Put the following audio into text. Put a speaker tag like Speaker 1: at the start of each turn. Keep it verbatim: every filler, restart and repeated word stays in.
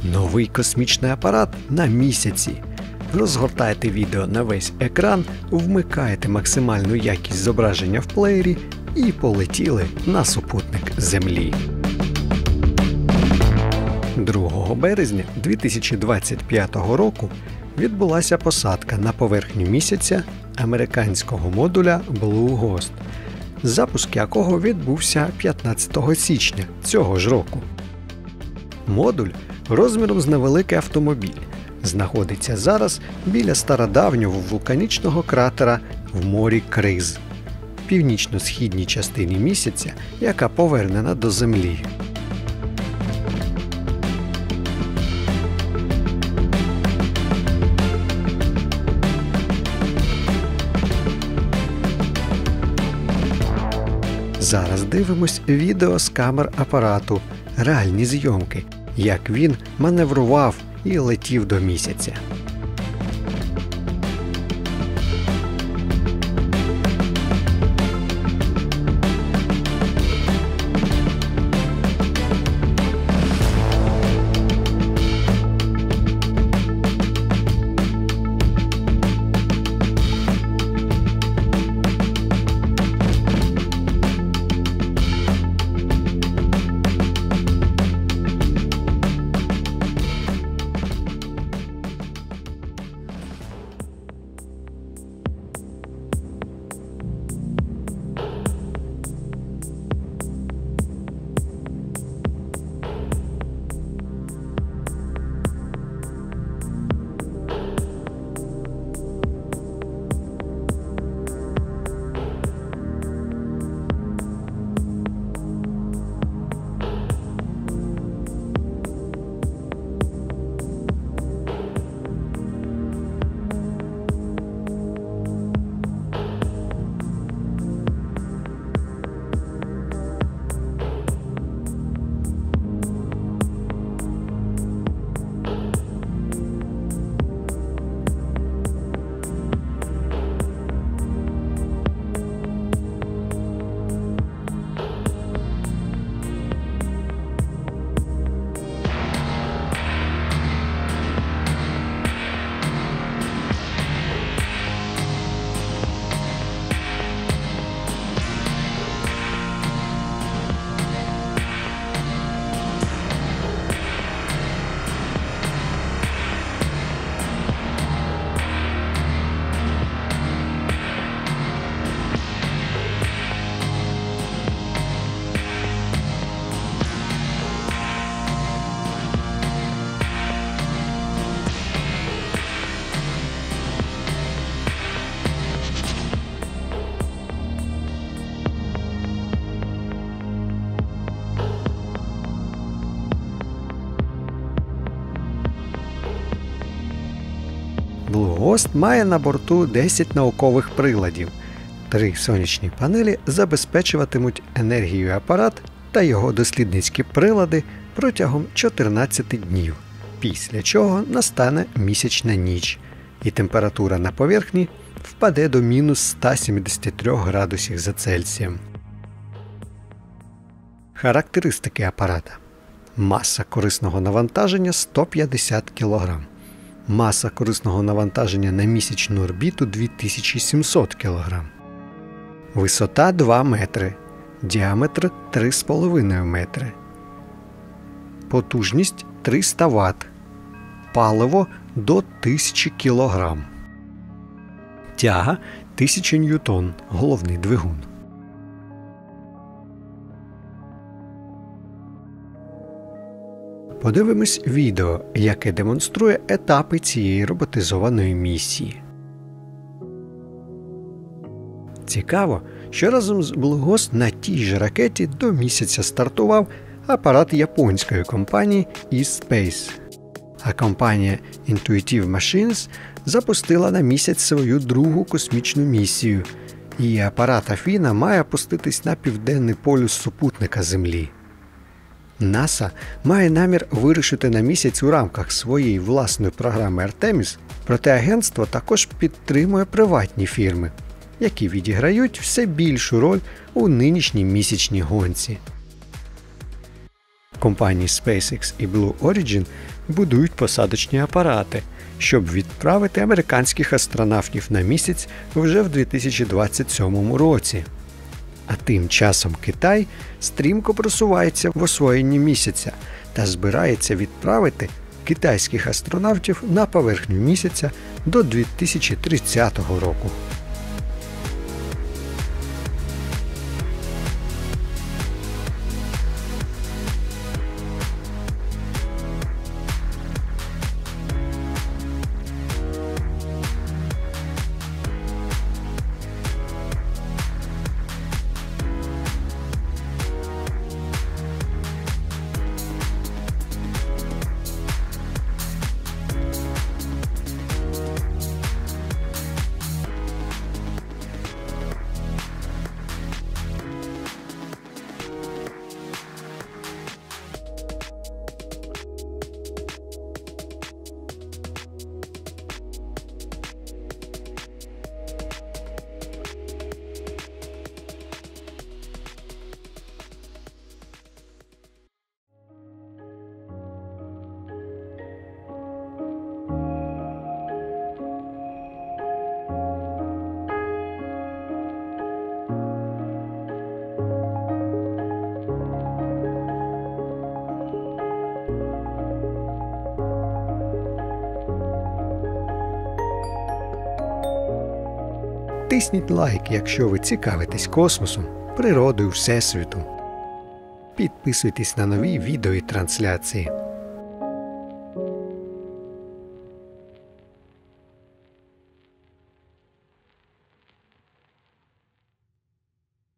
Speaker 1: Новий космічний апарат на місяці. Розгортайте відео на весь екран, вмикаєте максимальну якість зображення в плеєрі і полетіли на супутник Землі. другого березня дві тисячі двадцять п'ятого року відбулася посадка на поверхню місяця американського модуля Blue Ghost, запуск якого відбувся п'ятнадцятого січня цього ж року. Модуль розміром з невеликий автомобіль знаходиться зараз біля стародавнього вулканічного кратера в морі Криз, північно-східній частині місяця, яка повернена до Землі. Зараз дивимось відео з камер апарату, реальні зйомки, як він маневрував і летів до місяця. Blue Ghost має на борту десять наукових приладів. Три сонячні панелі забезпечуватимуть енергією апарат та його дослідницькі прилади протягом чотирнадцяти днів, після чого настане місячна ніч, і температура на поверхні впаде до мінус ста сімдесят три градусів за Цельсієм. Характеристики апарата. Маса корисного навантаження сто п'ятдесят кілограмів. Маса корисного навантаження на місячну орбіту дві тисячі сімсот кілограмів. Висота два метри. Діаметр три з половиною метри. Потужність триста ватт. Паливо до тисячі кілограмів. Тяга тисяча ньютон. Головний двигун. Подивимось відео, яке демонструє етапи цієї роботизованої місії. Цікаво, що разом з Blue Ghost на тій же ракеті до місяця стартував апарат японської компанії E-Space. А компанія Intuitive Machines запустила на місяць свою другу космічну місію. Її апарат Афіна має опуститись на південний полюс супутника Землі. НАСА має намір вирушити на місяць у рамках своєї власної програми Артеміс, проте агентство також підтримує приватні фірми, які відіграють все більшу роль у нинішній місячній гонці. Компанії SpaceX і Blue Origin будують посадочні апарати, щоб відправити американських астронавтів на місяць вже в дві тисячі двадцять сьомому році. А тим часом Китай стрімко просувається в освоєнні місяця та збирається відправити китайських астронавтів на поверхню місяця до дві тисячі тридцятого року. Тисніть лайк, якщо ви цікавитесь космосом, природою Всесвіту. Підписуйтесь на нові відео і трансляції.